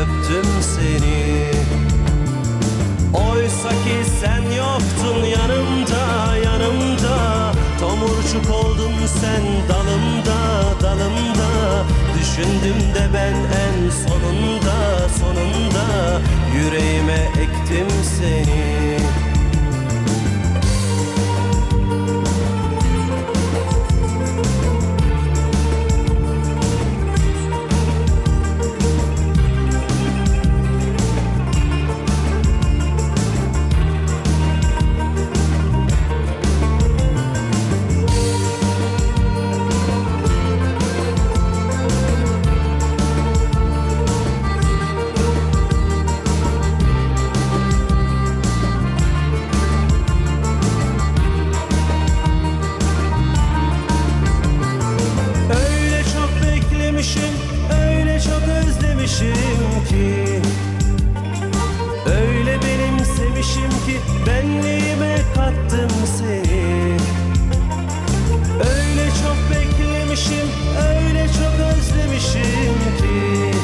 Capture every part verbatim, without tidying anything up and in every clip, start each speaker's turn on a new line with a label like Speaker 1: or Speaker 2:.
Speaker 1: öptüm seni. Oysa ki sen yoktun yanımda, yanımda. Tomurcuk oldun sen dalımda, dalımda. Düşündüm de ben en sonunda, sonunda yüreğime ektim seni. Öyle çok özlemişim ki, öyle benimsemişim ki benliğime kattım seni. Öyle çok beklemişim, öyle çok özlemişim ki,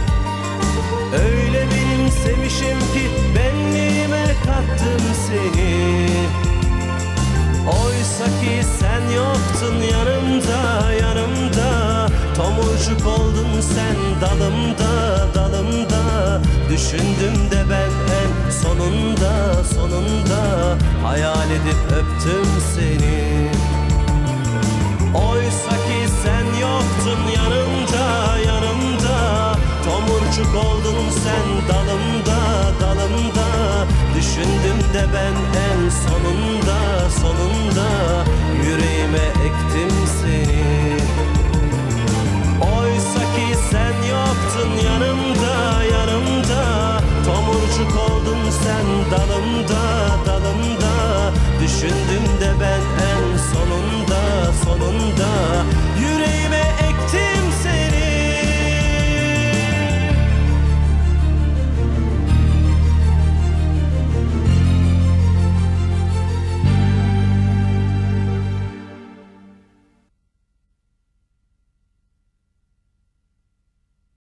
Speaker 1: öyle benimsemişim ki benliğime kattım seni. Oysa ki sen yoktun yanımda, yanımda. Tomurcuk oldun sen dalımda, dalımda. Düşündüm de ben en sonunda, sonunda hayal edip öptüm seni. Oysa ki sen yoktun yanımda, yanımda. Tomurcuk oldun sen dalımda, dalımda. Düşündüm de ben en sonunda, sonunda yüreğime ektim seni. Oysa ki sen yoktun yanımda, yanımda. Tomurcuk oldun sen dalımda,